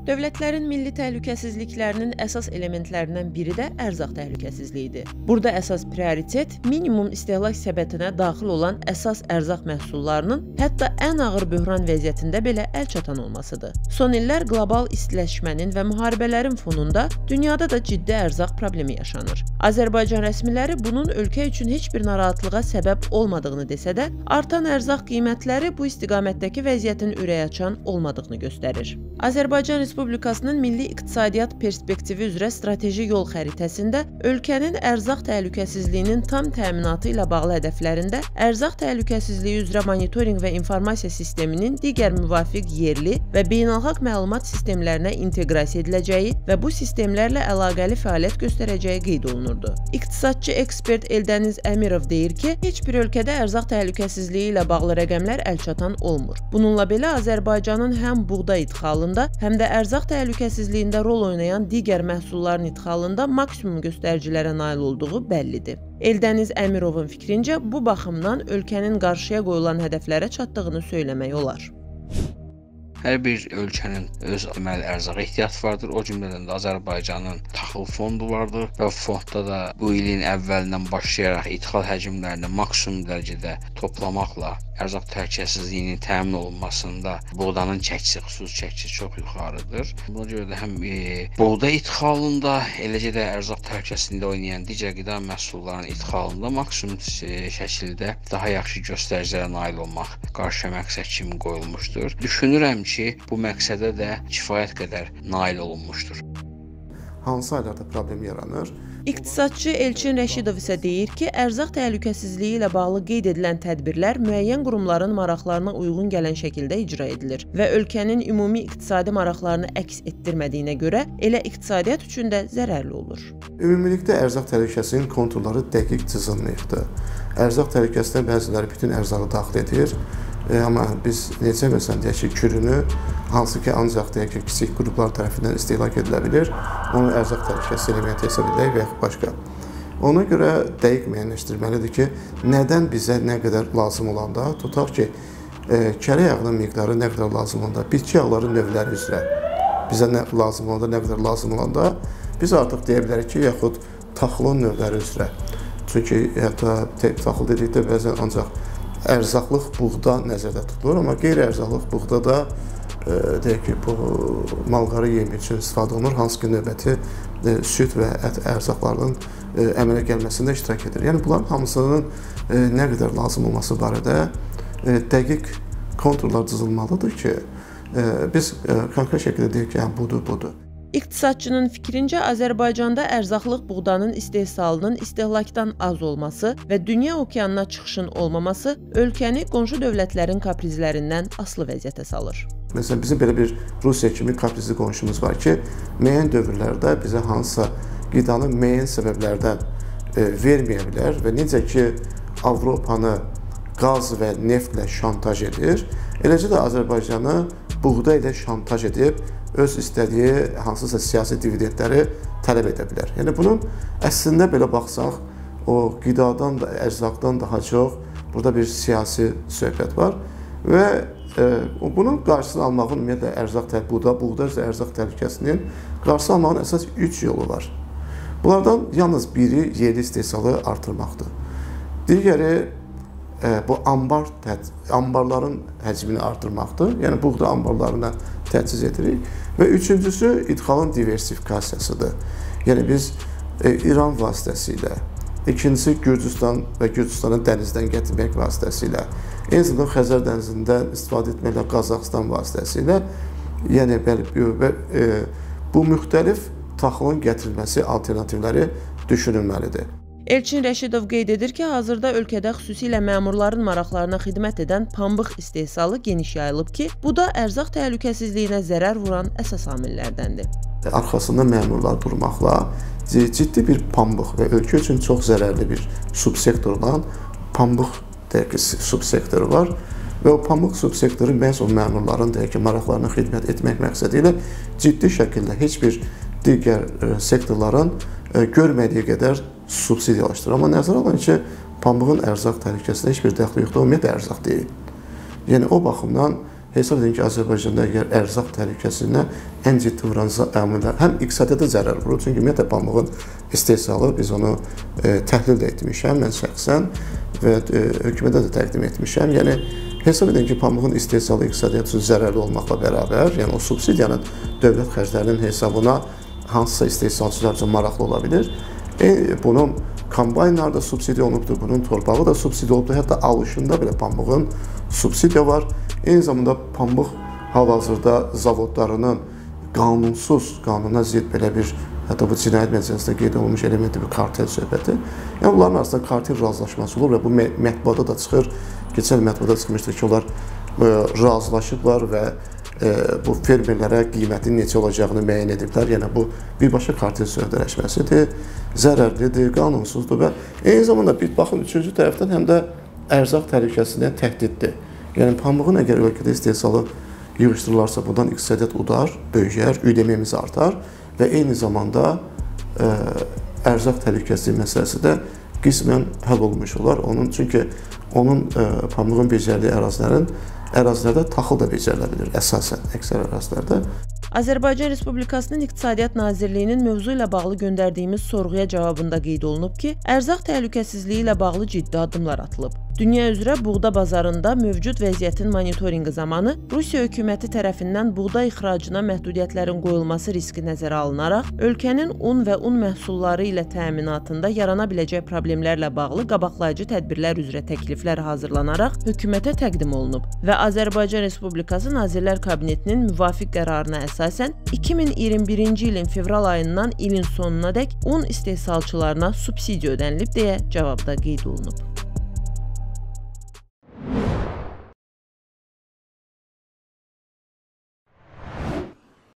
Dövlətlərin milli təhlükəsizliklərinin əsas elementlərindən biri də ərzaq təhlükəsizliyidir. Burada əsas prioritet minimum istehlak səbətinə daxil olan əsas ərzaq məhsullarının hətta ən ağır böhran vəziyyətində belə əlçatan olmasıdır. Son illər qlobal istiləşmənin və müharibələrin fonunda dünyada da ciddi ərzaq problemi yaşanır. Azərbaycan rəsmiləri bunun ölkə üçün heç bir narahatlığa səbəb olmadığını desə də, artan ərzaq qiymətləri bu istiqamətdəki vəziyyətin ürəkaçan olmadığını göstərir. Azərbaycan Respublikasının milli iqtisadiyyat perspektivi üzrə strateji yol xəritəsində ölkənin ərzaq təhlükəsizliyinin tam təminatı ilə bağlı hədəflərində ərzaq təhlükəsizliyi üzrə monitorinq və informasiya sisteminin digər müvafiq yerli və beynəlxalq məlumat sistemlərinə inteqrasiya ediləcəyi və bu sistemlərlə əlaqəli fəaliyyət göstərəcəyi qeyd olunurdu. İqtisadçı ekspert Eldəniz Əmirov deyir ki, heç bir ölkədə ərzaq təhlükəsizliyi ilə bağlı rəqəmlər əlçatan olmur. Bununla belə Azərbaycanın həm buğda idxalında, həm də ərzaq təhlükəsizliyində rol oynayan digər məhsulların idxalında maksimum göstəricilərə nail olduğu bəllidir. Eldəniz Əmirovun fikrincə, bu baxımdan ölkənin qarşıya qoyulan hədəflərə çatdığını söyləmək olar. Hər bir ölkənin öz deməli ərzaq ehtiyatı vardır. O cümlədən də Azərbaycanın taxıl fondu vardır və fondda da bu ilin əvvəlindən başlayaraq idxal həcmlərini maksimum dərəcədə toplamaqla ərzaq təhlükəsizliyinin təmin olunmasında buğdanın çəkisi, xüsusi çəkisi çox yuxarıdır. Buna görə də həm buğda idxalında, eləcə də ərzaq təhlükəsizliyində oynayan digər qida məhsullarının idxalında maksimum şəkildə daha yaxşı göstəricilərə nail olmaq qarşı məqsəd kimi qoyulmuşdur. Düşünürəm ki, bu məqsədə də kifayət qədər nail olunmuşdur. Hansı aylarda problem yaranır? İqtisadçı Elçin Rəşidov isə deyir ki, ərzaq təhlükəsizliyi ilə bağlı qeyd edilən tədbirlər müəyyən qurumların maraqlarına uyğun gələn şəkildə icra edilir və ölkənin ümumi iqtisadi maraqlarını əks etdirmədiyinə görə elə iqtisadiyyat üçün də zərərli olur. Ümumilikdə ərzaq təhlükəsizliyinin konturları dəqiq çizilməyibdir. Ərzaq təhlükəsizliyinin bəziləri bütün ərzağı daxil edir. Amma biz necə məsələn deyək ki, kürünü hansı ki ancaq deyək ki, kiçik qruplar tərəfindən istehlak edilə bilir, onu ərzaq təhlükəsizliyi elementi hesab edək və yaxud başqa. Ona görə dəqiq müəyyənləşdirməlidir ki, nədən bizə nə qədər lazım olanda, tutaq ki, kərə yağının miqdarı nə qədər lazım olanda, bitki yağları növləri üzrə bizə nə lazım olanda, nə qədər lazım olanda, biz artıq deyə bilərik ki, yaxud taxılın növləri üzrə. Çünki hətta taxıl dedikdə bəzən ancaq ərzaqlıq buğda nəzərdə tutulur, amma qeyri-ərzaqlıq buğda da deyək ki, bu malqarı yemi üçün istifadə olunur, hansı ki növbəti süd və ət ərzaqlarının əmələ gəlməsində iştirak edir. Yəni, bunların hamısının nə qədər lazım olması barədə dəqiq konturlar cızılmalıdır ki, biz konkret şəkildə deyək ki, budur. İqtisadçının fikrincə, Azərbaycanda ərzaqlıq buğdanın istehsalının istehlakdan az olması və dünya okeanına çıxışın olmaması ölkəni qonşu dövlətlərin kaprizlərindən asılı vəziyyətə salır. Məsələn, bizim belə bir Rusiya kimi kaprizli qonşumuz var ki, müəyyən dövrlərdə bizə hansısa qidanı müəyyən səbəblərdən verməyə bilər və necə ki, Avropanı qaz və neftlə şantaj edir, eləcə də Azərbaycanı buğda ilə şantaj edib, öz istədiyi hansısa siyasi dividendləri tələb edə bilər. Yəni, bunun əslində belə baxsaq, o qidadan da, ərzaqdan daha çox burada bir siyasi söhbət var və bunun qarşısını almağın ümumiyyətlə buğda üzrə ərzaq təhlükəsizliyinin qarşısını almağın əsas 3 yolu var. Bunlardan yalnız biri yerli istehsalı artırmaqdır. Digəri bu ambarların həcmini artırmaqdır. Yəni, buğda ambarlarına təchiz edirik. Və üçüncüsü, idxalın diversifikasiyasıdır. Yəni, biz İran vasitəsilə, ikincisi Gürcüstan və Gürcüstanı dənizdən gətirmək vasitəsilə, eyni zamanda Xəzər dənizindən istifadə etməklə Qazaxıstan vasitəsilə, yəni, bu müxtəlif taxılın gətirilməsi alternativləri düşünülməlidir. Elçin Rəşidov qeyd edir ki, hazırda ölkədə xüsusilə məmurların maraqlarına xidmət edən pambıq istehsalı geniş yayılıb ki, bu da ərzaq təhlükəsizliyinə zərər vuran əsas amillərdəndir. Arxasında məmurlar durmaqla ciddi bir pambıq və ölkə üçün çox zərərli bir subsektor olan pambıq subsektoru var və o pambıq subsektoru məhz o məmurların maraqlarına xidmət etmək məqsədi ilə ciddi şəkildə heç bir digər sektorların görmədiyi qədər subsidiyalaşdırır. Amma nəzərə alın ki, pambığın ərzaq təhlükəsində heç bir dəxli yoxdur, ümumiyyətlə ərzaq deyil. Yəni, o baxımdan hesab edin ki, Azərbaycanda əgər ərzaq təhlükəsizliyinə ən ciddi vuran əmrlər həm iqtisadiyyata zərər vurur. Çünki ümumiyyətlə pambığın istehsalı, biz onu təhlil də etmişəm mən şəxsən və hökumətə də təqdim etmişəm. Yəni hesab edin ki, pambığın istehsalı iqtisadiyyat üçün zərərli olmaqla bərabər, yəni o subsidiyanın dövlət xərclərinin hesabına hansısa istehsalçılar üçün maraqlı ola bilir. Bunun kombaynlar da subsidiya olunubdur, bunun torpağı da subsidiya olubdur, hətta alışında belə pambığın subsidiya var. Eyni zamanda pambıq hal-hazırda zavodlarının qanunsuz, qanuna zidd belə bir, hətta bu cinayət məcəlləsində qeyd olunmuş elementi bir kartel söhbəti. Yəni bunların arasında kartel razılaşması olur və bu mətbuata da çıxır. Keçən mətbuata çıxmışdır ki, onlar razılaşıblar və bu fermerlərə qiymətin necə olacağını müəyyən ediblər. Yəni bu birbaşa kartel sövdələşməsidir, zərərlidir, qanunsuzdur və eyni zamanda bir baxın, üçüncü tərəfdən həm də ərzaq təhlükəsizliyinə təhdiddir. Yəni pambığın əgər ölkədə istehsalı yığışdırılarsa, bundan iqtisadiyyat udar, böyüyər, ÜDM-miz artar və eyni zamanda ərzaq təhlükəsizliyi məsələsi də qismən həll olmuş olar. Çünki onun pambığın becərdiyi ərazilərdə taxıl da becərilə bilir, əsasən əksər ərazilərdə. Azərbaycan Respublikasının İqtisadiyyat Nazirliyinin mövzu ilə bağlı göndərdiyimiz sorğuya cavabında qeyd olunub ki, ərzaq təhlükəsizliyi ilə bağlı ciddi addımlar atılıb. Dünya üzrə buğda bazarında mövcud vəziyyətin monitorinqi zamanı Rusiya hökuməti tərəfindən buğda ixracına məhdudiyyətlərin qoyulması riski nəzərə alınaraq, ölkənin un və un məhsulları ilə təminatında yarana biləcək problemlərlə bağlı qabaqlayıcı tədbirlər üzrə təkliflər hazırlanaraq hökumətə təqdim olunub və Azərbaycan Respublikası Nazirlər Kabinetinin müvafiq qərarına əsasən 2021-ci ilin fevral ayından ilin sonunadək un istehsalçılarına subsidiya ödənilib deyə cavabda qeyd olunub.